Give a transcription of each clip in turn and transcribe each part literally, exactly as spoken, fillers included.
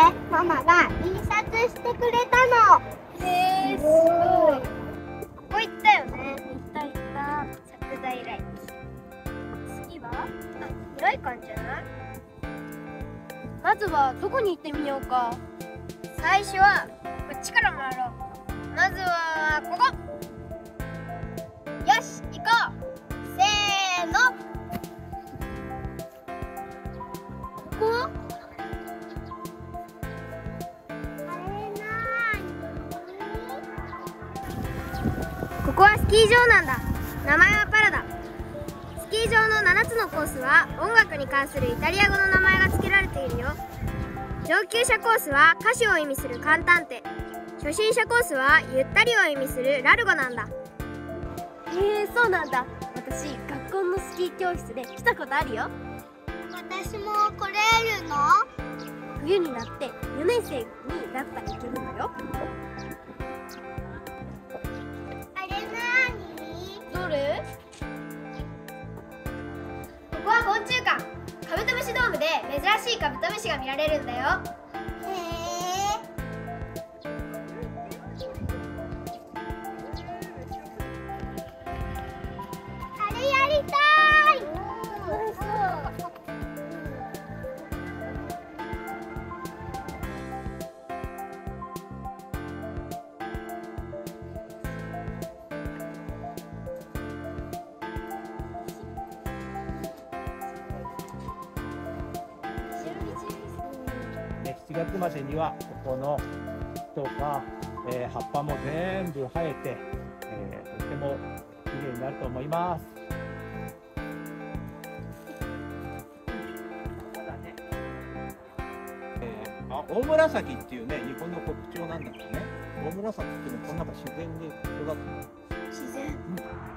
ママが印刷してくれたの。 へえ、すごい。ここ行ったよね。行った行った。作材来。次は未来館じゃない？まずはどこに行ってみようか。最初はこっちから回ろう。まずはここ。よし、行こう。せーの。ここ？ここはスキー場なんだ。名前はパラだ。スキー場のななつのコースは音楽に関するイタリア語の名前が付けられているよ。上級者コースは歌手を意味するカンタンテ。初心者コースはゆったりを意味するラルゴなんだ。へえ、そうなんだ。私、学校のスキー教室で来たことあるよ。 私も来れるの？ 冬になってよねん生になったら行けるのよ。どれ？ここは昆虫館。カブトムシドームで珍しいカブトムシが見られるんだよ。 へえ。あれやりたい。 しちがつまでにはここの木とか、えー、葉っぱも全部生えて、えー、とても綺麗になると思います。えー、あ、大紫っていうね、日本の国鳥なんだけどね、大紫っていうのはこの中自然に育つ。 自然。うん、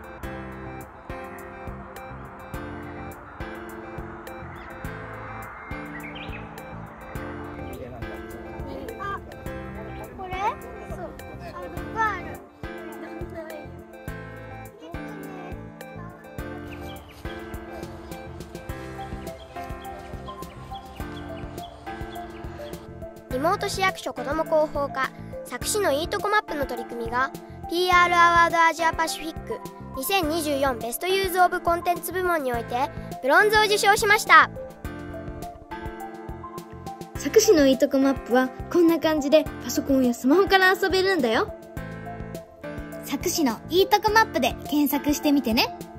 妹市役所子ども広報課佐久市のいいとこマップの取り組みが ピーアール アワードアジアパシフィックにせんにじゅうよんベストユーズオブコンテンツ部門においてブロンズを受賞しました。 佐久市のいいとこマップはこんな感じでパソコンやスマホから遊べるんだよ。 佐久市のいいとこマップで検索してみてね。